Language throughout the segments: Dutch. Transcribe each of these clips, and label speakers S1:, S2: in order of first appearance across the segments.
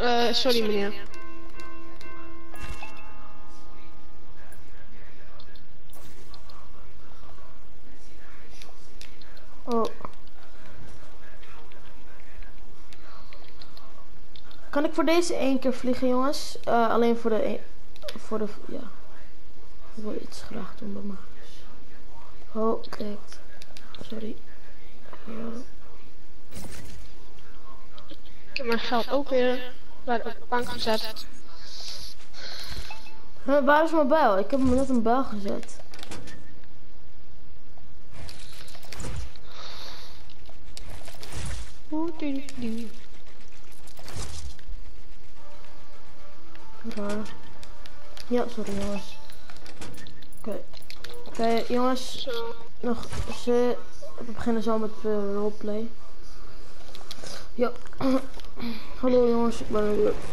S1: Sorry meneer.
S2: Oh. Kan ik voor deze 1 keer vliegen, jongens? Alleen voor de... ja. Ik wil iets graag doen bij me. Oh, kijk. Sorry.
S1: Ik heb mijn geld ook weer bij de bank gezet.
S2: Waar is mijn bijl? Ik heb hem net een bijl gezet. Raar. Ja, sorry jongens. Oké, jongens.
S1: Zo.
S2: We beginnen zo met roleplay. Ja. Hallo jongens, ik ben er weer.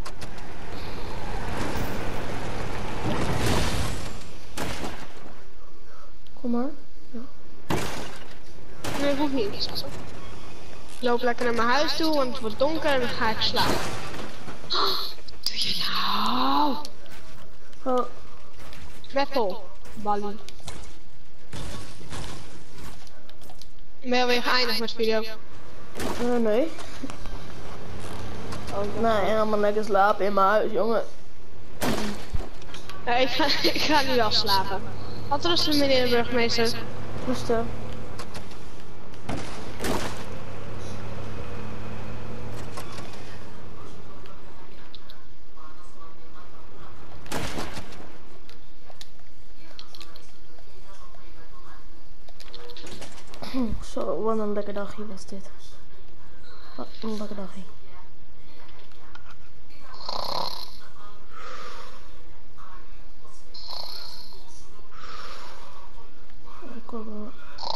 S2: Kom maar. Ja.
S1: Nee, hoeft niet. Ik loop lekker naar mijn huis toe, want het wordt donker en dan ga ik slapen. Doe je nou?
S2: Oh.
S1: Weppel, Bali. Ben je alweer geëindigd met de video?
S2: Nee. Nee, helemaal lekker slapen in mijn huis, jongen.
S1: Ja, ik ga nu wel slapen. Wat rusten, meneer de burgemeester.
S2: Rustig. Zo, wat een lekker dagje was dit. Wat een lekker dagje. Ik wil wel...